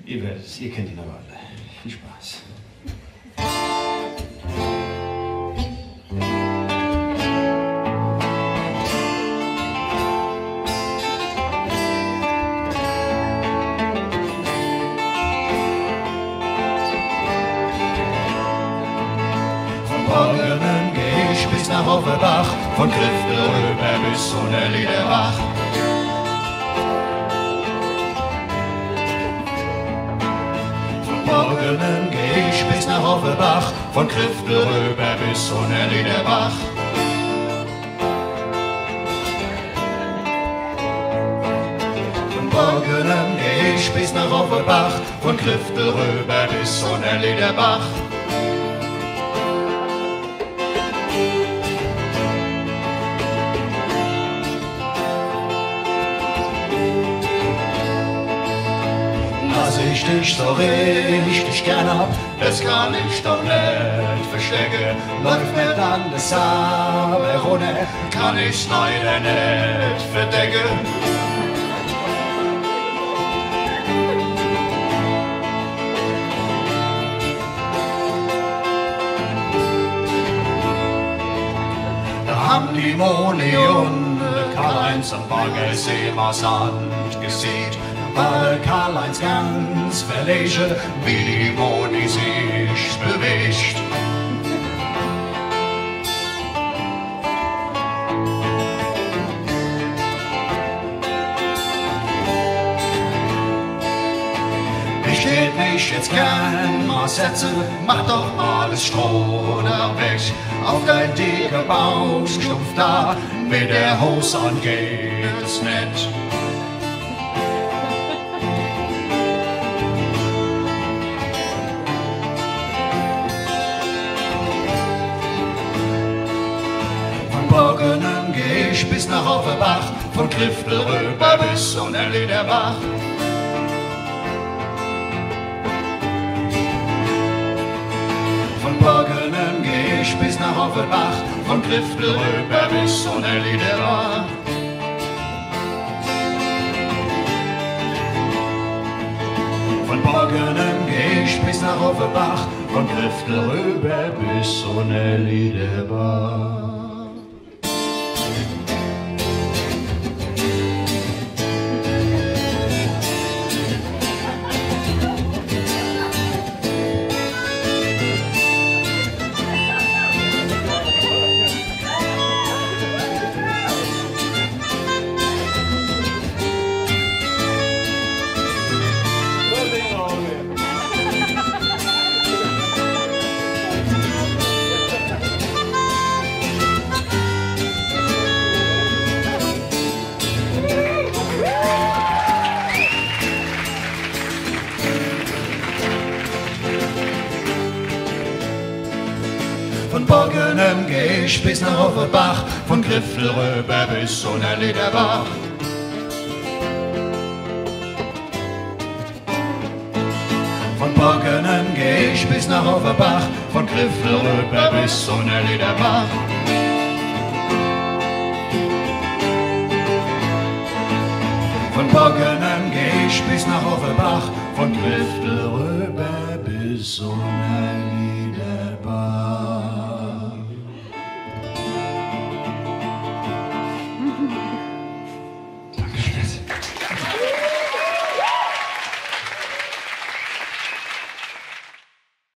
Ihr werdet es, ihr kennt ihn aber alle. Viel Spaß. Morgenen geh ich bis nach Offenbach, von Klifte rüber bis zu der Liederbach. Von Morgenen geh ich bis nach Offenbach, von Klifte rüber bis zu der Liederbach. Von Morgenen geh ich bis nach Offenbach, von Klifte rüber bis zu der Liederbach. Dass ich dich so richtig gern hab, das kann ich doch nicht verstecken. Läuft mir dann das Arme runter, kann ich's leider nicht verdecken. Da haben die Moni und Karl-Heinz am Baggersee mal Sand gesät. War Karl-Heinz ganz verlegen, wie die Moni sich bewegt. Ich tät mich jetzt gern mal setzen, mach doch mal das Stroh da weg. Auf dein dicker Bauchstumpf da, mit der Hose an geht es nicht. Morgenen geh ich bis nach Offenbach, von Klifte rüber bis zu der Liederbach. Von Morgenen geh ich bis nach Offenbach, von Klifte rüber bis zu der Liederbach. Von Morgenen geh ich bis nach Offenbach, von Klifte rüber bis zu der Liederbach. Von Borgenem geh ich bis nach Offenbach, von Griffel rüber bis zu der Liederbach. Von Borgenem geh ich bis nach Offenbach, von Griffel rüber bis zu der Liederbach. Von Borgenem geh ich bis nach Offenbach, von Griffel rüber bis zu der Liederbach.